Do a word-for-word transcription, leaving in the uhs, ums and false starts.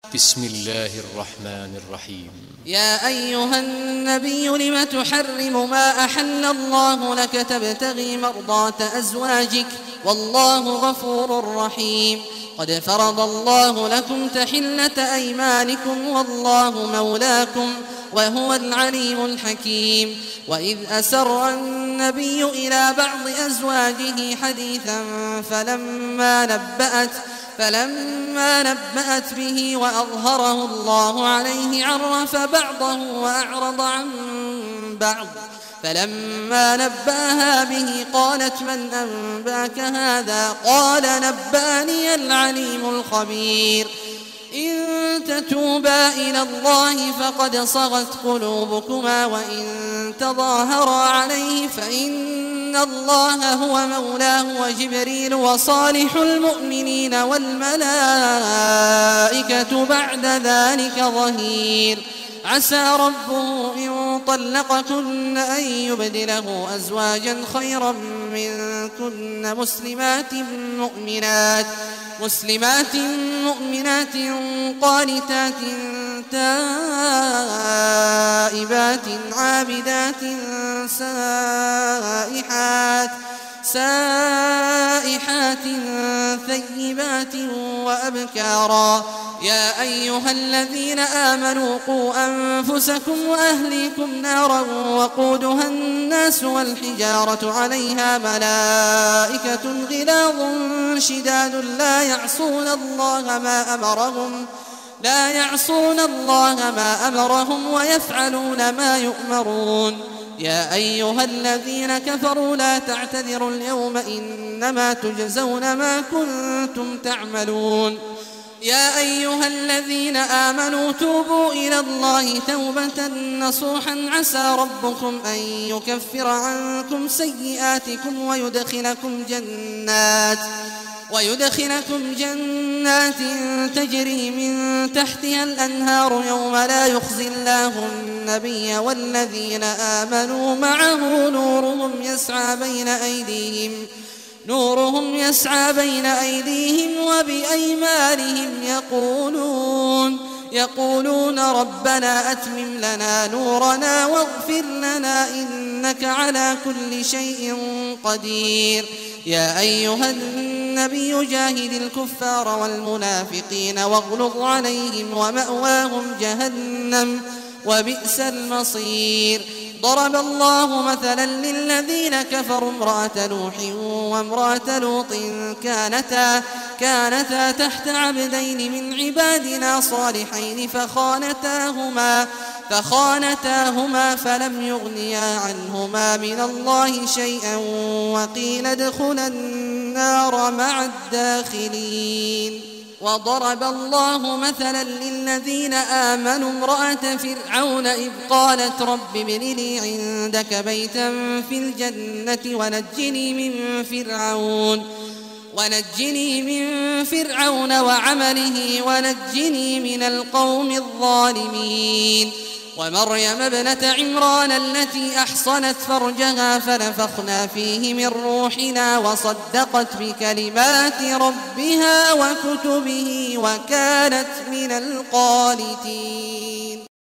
بسم الله الرحمن الرحيم. يا أيها النبي لم تحرم ما أحل الله لك تبتغي مرضات أزواجك والله غفور رحيم. قد فرض الله لكم تحلة أيمانكم والله مولاكم وهو العليم الحكيم. وإذ أسر النبي إلى بعض أزواجه حديثا فلما نبأت فلما نبأت به وأظهره الله عليه عرف بعضه وأعرض عن بعض. فلما نبأها به قالت من أنبأك هذا؟ قال نبأني العليم الخبير. إن تتوبا إلى الله فقد صغت قلوبكما وإن تظاهرا عليه فإن الله هو مولاه وجبريل وصالح المؤمنين والملائكة بعد ذلك ظهير. عسى ربه إن طلقكن أن يبدله أزواجا خيرا منكن مسلمات مؤمنات مسلمات مؤمنات قانتات تائبات عابدات سائحات سائحات ثيبات وأبكارا. يا أيها الذين آمنوا قوا أنفسكم وأهليكم نارا وقودها الناس والحجارة عليها ملائكة غلاظ شداد لا يعصون الله ما أمرهم لا يعصون الله ما أمرهم ويفعلون ما يؤمرون. يا أيها الذين كفروا لا تعتذروا اليوم إنما تجزون ما كنتم تعملون. يا أيها الذين آمنوا توبوا إلى الله توبة نصوحا عسى ربكم أن يكفر عنكم سيئاتكم ويدخلكم جنات ويدخلكم جنات تجري من تحتها الأنهار يوم لا يخزي الله النبي والذين آمنوا معه نورهم يسعى بين أيديهم نورهم يسعى بين أيديهم وبأيمانهم يقولون يقولون ربنا أتمم لنا نورنا واغفر لنا إنك على كل شيء قدير. يا أيها النبي جاهد الكفار والمنافقين واغلظ عليهم ومأواهم جهنم وبئس المصير. ضرب الله مثلا للذين كفروا امرأة نوح وامرأة لوط كانتا كانتا تحت عبدين من عبادنا صالحين فخانتاهما فخانتاهما فلم يغنيا عنهما من الله شيئا وقيل ادخلا النار مع الداخلين. وضرب الله مثلا للذين آمنوا امرأة فرعون إذ قالت رب ابن لي عندك بيتا في الجنة ونجني من فرعون ونجني من فرعون وعمله ونجني من القوم الظالمين. ومريم ابنة عمران التي أحصنت فرجها فنفخنا فيه من روحنا وصدقت بكلمات ربها وكتبه وكانت من القانتين.